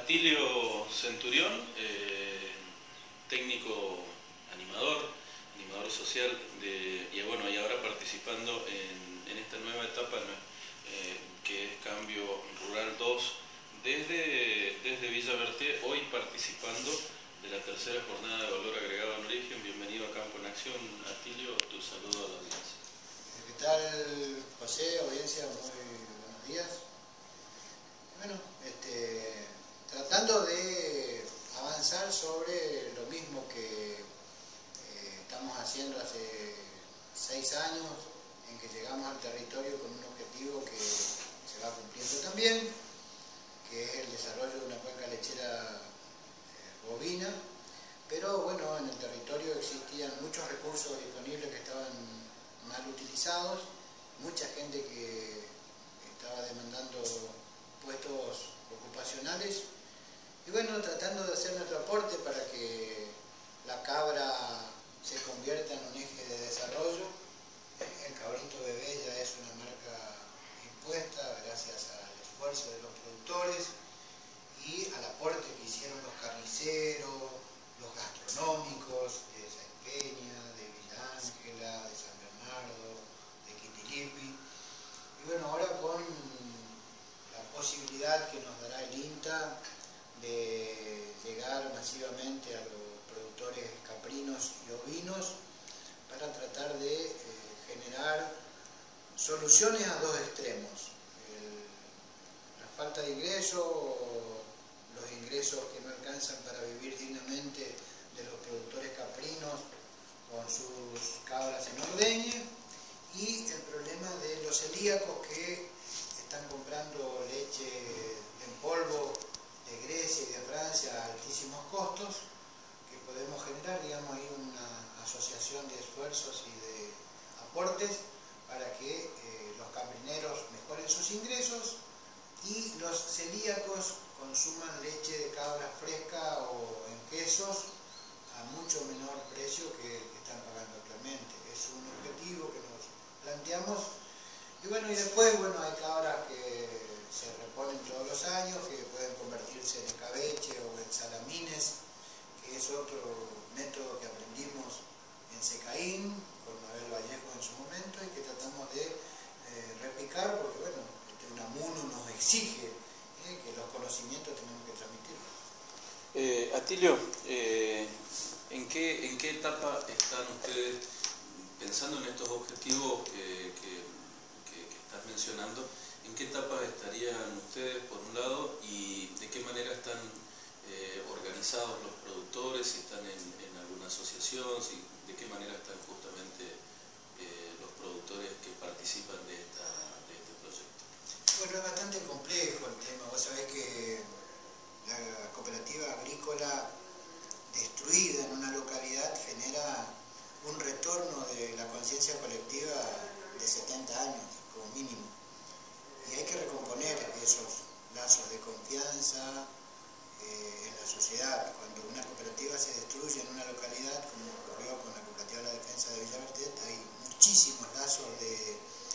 Atilio Centurión, técnico animador social, y bueno, y ahora participando en esta nueva etapa que es Cambio Rural 2 desde Villa Berté, hoy participando de la tercera jornada de valor agregado en origen. Bienvenido a Campo en Acción. Atilio, tu saludo a la audiencia. ¿Qué tal, José? Audiencia, muy buenos días. Bueno, tratando de avanzar sobre lo mismo que estamos haciendo hace 6 años, en que llegamos al territorio con un objetivo que se va cumpliendo también, que es el desarrollo de una cuenca lechera bovina, pero bueno, en el territorio existían muchos recursos disponibles que estaban mal utilizados, mucha gente que estaba demandando puestos ocupacionales, y bueno, tratando de hacer nuestro aporte para que la cabra se convierta en un eje de desarrollo. El cabrito bebé ya es una marca impuesta gracias al esfuerzo de los productores y al aporte que hicieron los carniceros, los gastronómicos de San Peña, de Villa Ángela, de San Bernardo, de Quitilipi. Y bueno, ahora con la posibilidad que nos dará el INTA de llegar masivamente a los productores caprinos y ovinos para tratar de generar soluciones a dos extremos. La falta de ingresos, los ingresos que no alcanzan para vivir dignamente de los productores caprinos con sus cabras en ordeñe, y el problema de los celíacos que están comprando leche en polvo de Grecia y de Francia a altísimos costos, que podemos generar, digamos, ahí una asociación de esfuerzos y de aportes para que los caprineros mejoren sus ingresos y los celíacos consuman leche de cabra fresca o en quesos a mucho menor precio que están pagando actualmente. Es un objetivo que nos planteamos. Y bueno, y después, bueno, hay cabras que se reponen todos los años, que pueden convertirse en escabeche o en salamines, que es otro método que aprendimos en Secaín, con Mabel Vallejo en su momento, y que tratamos de replicar, porque bueno, UNAMUNO nos exige que los conocimientos tenemos que transmitirlos. Atilio, ¿en qué etapa están ustedes pensando en estos objetivos que estás mencionando? ¿En qué etapa estarían ustedes, por un lado, y de qué manera están organizados los productores? ¿Si están en alguna asociación? ¿De qué manera están justamente los productores que participan de este proyecto? Bueno, es bastante complejo el tema. Vos sabés que la cooperativa agrícola destruida en una localidad genera un retorno de la conciencia colectiva de 70 años, como mínimo. Y hay que recomponer esos lazos de confianza en la sociedad. Cuando una cooperativa se destruye en una localidad, como ocurrió con la Cooperativa de la Defensa de Villa Berté, hay muchísimos lazos de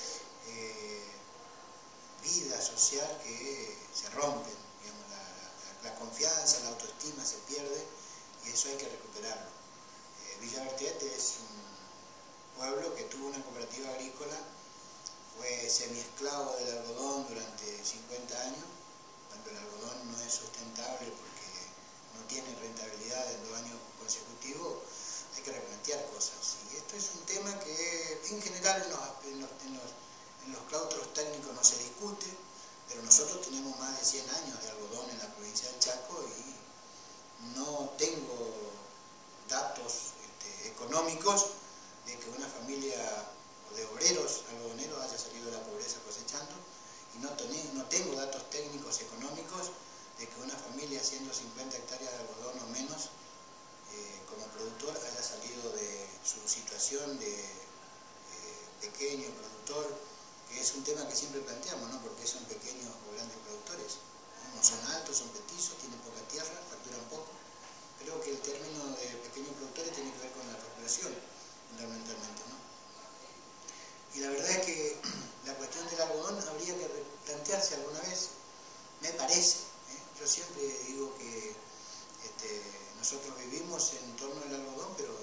vida social que se rompen, digamos, la confianza, la autoestima se pierde, y eso hay que recuperarlo. Villa Berté es un pueblo que tuvo una cooperativa agrícola, fue semiesclavo del algodón durante 50 años, cuando el algodón no es sustentable porque no tiene rentabilidad en 2 años consecutivos, hay que replantear cosas. Y esto es un tema que en general en los claustros técnicos no se discute, pero nosotros tenemos más de 100 años de algodón en la provincia del Chaco y no tengo datos económicos de que una familia de obreros algodoneros haya salido de la pobreza cosechando, y no tengo datos técnicos económicos de que una familia haciendo 50 hectáreas de algodón o menos como productor haya salido de su situación de pequeño productor, que es un tema que siempre planteamos, ¿no? Porque son pequeños o grandes productores, ¿no? No son altos, son petizos, tienen poca tierra, facturan poco. Creo que el término de pequeños productores tiene que ver con la población, fundamentalmente, ¿no? Y la verdad es que la cuestión del algodón habría que replantearse alguna vez, me parece. Yo Yo siempre digo que nosotros vivimos en torno al algodón, pero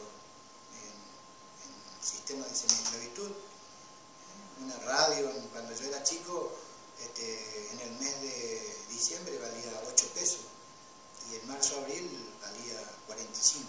en sistema de semi-esclavitud. Una radio, cuando yo era chico, en el mes de diciembre valía 8 pesos y en marzo-abril valía 45.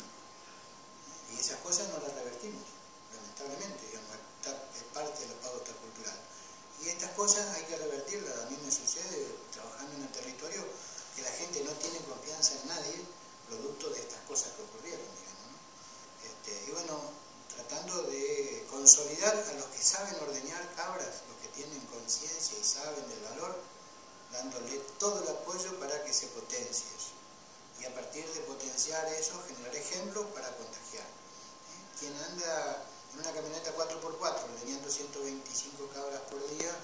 Y esas cosas no las revertimos, lamentablemente, digamos, es parte de la pauta cultural. Y estas cosas hay que revertirlas. A mí me sucede trabajando en el territorio que la gente no tiene confianza en nadie, producto de estas cosas que ocurrieron, digamos, ¿no? Y bueno, tratando de consolidar a los que saben ordeñar cabras, los que tienen conciencia y saben del valor, dándole todo el apoyo para que se potencie eso. Y a partir de potenciar eso, generar ejemplos para contagiar. Quien anda en una camioneta 4x4 ordeñando 125 cabras por día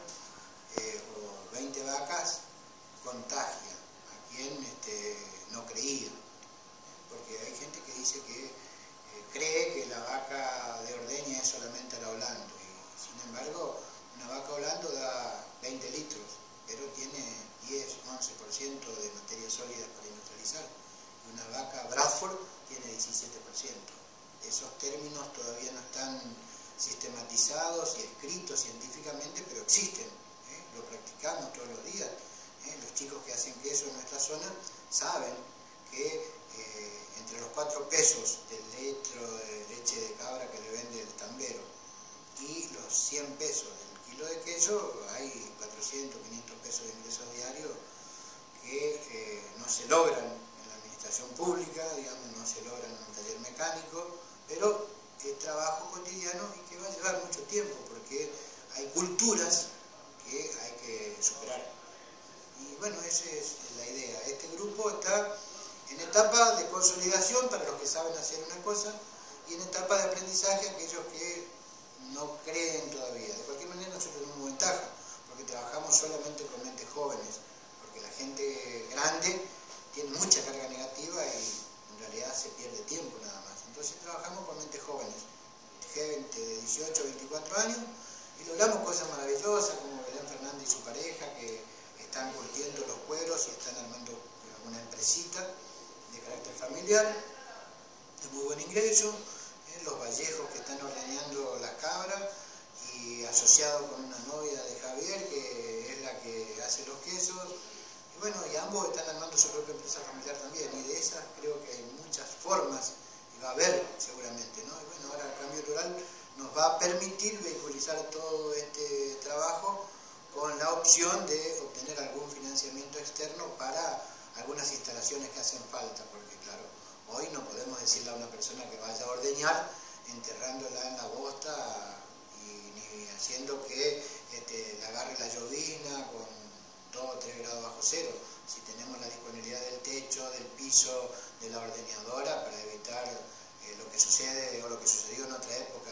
o 20 vacas, contagia a quien no creía. Porque hay gente que dice que cree que la vaca de ordeña es solamente la Holando, y sin embargo una vaca Holando da 20 litros, pero tiene 10-11% de materia sólida para industrializar, y una vaca Bradford tiene 17%. Esos términos todavía no están sistematizados y escritos científicamente, pero existen, lo practicamos todos los días. Los chicos que hacen queso en nuestra zona saben que entre los 4 pesos del litro de leche de cabra que le vende el tambero y los 100 pesos del kilo de queso, hay 400, 500 pesos de ingresos diarios que no se logran en la administración pública, digamos, no se logran en un taller mecánico, pero es trabajo cotidiano y que va a llevar mucho tiempo porque hay culturas que hay que superar. Y bueno, esa es la idea. Este grupo está en etapa de consolidación para los que saben hacer una cosa y en etapa de aprendizaje aquellos que no creen todavía. De cualquier manera nosotros tenemos ventaja porque trabajamos solamente con mentes jóvenes, porque la gente grande tiene mucha carga negativa y en realidad se pierde tiempo nada más. Entonces trabajamos con mentes jóvenes, gente de 18 a 24 años, y logramos cosas maravillosas como Belén Fernández y su pareja que están curtiendo los cueros y están armando una empresita de carácter familiar, de muy buen ingreso, los Vallejos que están ordeñando las cabras y asociado con una novia de Javier que es la que hace los quesos, y bueno, y ambos están armando su propia empresa familiar también, y de esas creo que hay muchas formas, y va a haber seguramente, ¿no? Y bueno, ahora el cambio rural nos va a permitir vehiculizar todo este trabajo con la opción de obtener algún financiamiento externo para algunas instalaciones que hacen falta, porque claro, hoy no podemos decirle a una persona que vaya a ordeñar enterrándola en la bosta y ni haciendo que le agarre la llovina con 2 o 3 grados bajo cero, si tenemos la disponibilidad del techo, del piso, de la ordeñadora para evitar lo que sucede o lo que sucedió en otra época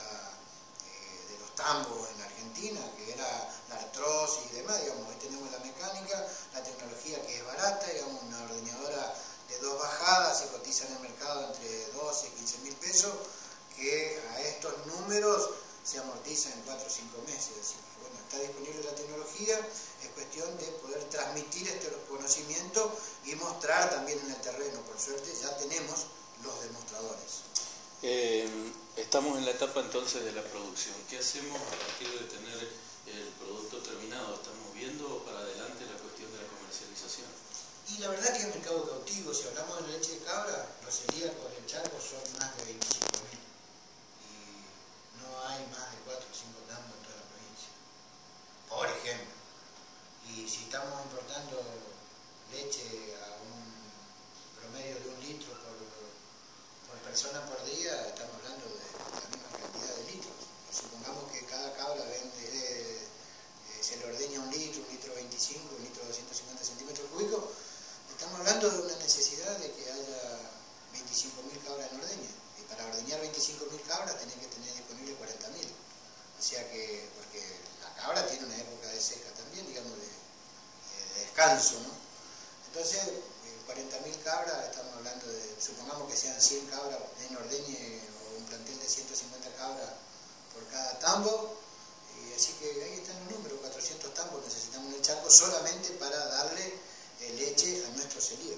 de los tambos en Argentina, que era la artrosis y demás. Digamos, hoy tenemos la mecánica, la tecnología que es barata, digamos, una ordeñadora de 2 bajadas se cotiza en el mercado entre 12 y 15 mil pesos, que a estos números se amortiza en 4 o 5 meses. Así que bueno, está disponible la tecnología, es cuestión de poder transmitir este conocimiento y mostrar también en el terreno. Por suerte ya tenemos los demostradores. Estamos en la etapa entonces de la producción. ¿Qué hacemos a partir de tener el producto terminado? ¿Estamos viendo para adelante la cuestión de la comercialización? Y la verdad que es mercado cautivo. Si hablamos de la leche de cabra, los celíacos del Chaco son más de 25.000 y no hay más de 4 o 5 tambos en toda la provincia, por ejemplo. Y si estamos importando leche a un promedio de 1 litro por persona por día, estamos hablando de la misma cantidad de litros. Supongamos que cada cabra se le ordeña 1 litro, 1 litro 25, 1 litro 250 centímetros cúbicos, estamos hablando de una necesidad de que haya 25.000 cabras en ordeña. Y para ordeñar 25.000 cabras tenés que tener disponible 40.000. O sea que, porque la cabra tiene una época de seca también, digamos, de descanso, ¿no? Entonces, 40.000 cabras, estamos hablando de, supongamos que sean 100 cabras en ordeñe o un plantel de 150 cabras por cada tambo, y así que ahí están los números, 400 tambos necesitamos en el Chaco solamente para darle leche a nuestros celíacos.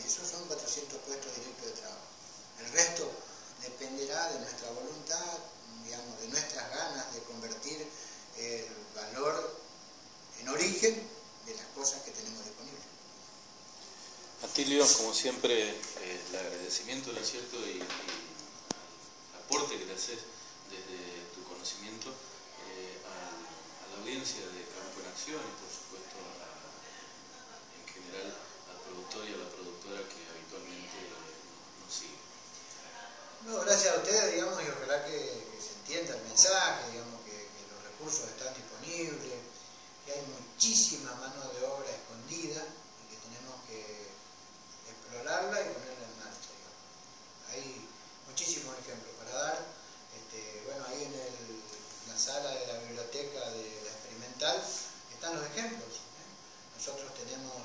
esos son 400 puestos directos de trabajo. El resto dependerá de nuestra voluntad, digamos, de nuestras ganas de convertir el valor en origen de las cosas que tenemos disponibles. Atilio, como siempre, el agradecimiento, ¿no es cierto?, y el aporte que le haces desde tu conocimiento a la audiencia de Campo en Acción y por supuesto en general al productor y a la productora que habitualmente nos sigue. No, gracias a ustedes, digamos, y ojalá que se entienda el mensaje, digamos, que los recursos están disponibles, que hay muchísima mano de obra escondida y que tenemos que explorarla y ponerla en marcha, digamos. Hay muchísimos ejemplos para dar. Bueno, ahí en la sala de la biblioteca de la experimental están los ejemplos. Nosotros tenemos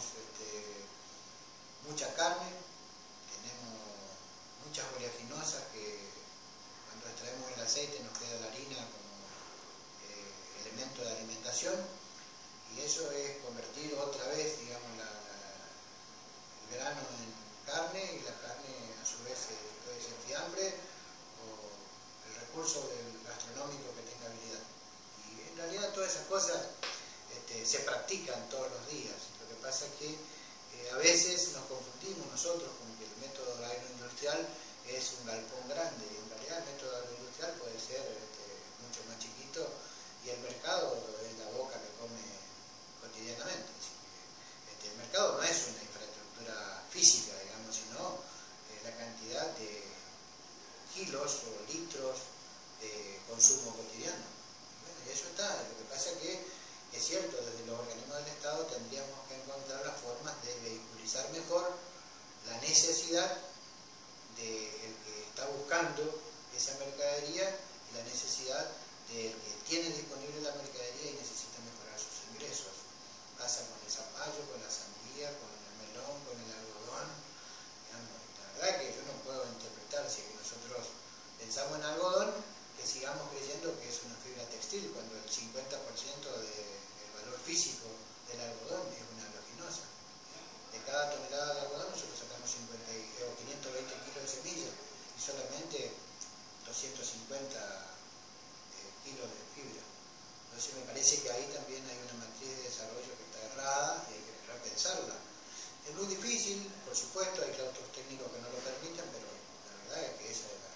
mucha carne, tenemos muchas oleaginosas que cuando extraemos el aceite nos queda la harina como elemento de alimentación, y eso es convertir otra vez, digamos, el grano en carne, y la carne a su vez puede ser fiambre o el recurso gastronómico que tenga habilidad. Y en realidad todas esas cosas se practican todos los días. Lo que pasa es que a veces nos confundimos nosotros con que el método agroindustrial es un galpón grande, y en realidad el método agroindustrial puede ser mucho más chiquito, y el mercado es la boca que come cotidianamente. El mercado no es una infraestructura física, digamos, sino la cantidad de kilos o litros de consumo cotidiano. Bueno, y eso está. Lo que pasa es que es cierto, desde los organismos del Estado tendríamos que encontrar las formas de vehiculizar mejor la necesidad del que está buscando esa mercadería y la necesidad del que tiene disponible la mercadería y necesita mejorar sus ingresos. Pasa con el zapallo, con la sandía, con el melón, con el algodón. Digamos, la verdad que yo no puedo interpretar si nosotros pensamos en algodón, que sigamos creyendo que es una fibra textil, cuando el 50% del valor físico del algodón es una oleaginosa. De cada tonelada de algodón nosotros sacamos 520 kilos de semilla y solamente 250 kilos de fibra. Entonces me parece que ahí también hay una matriz de desarrollo que está errada y hay que repensarla. Es muy difícil, por supuesto, hay claustros técnicos que no lo permiten, pero la verdad es que esa es la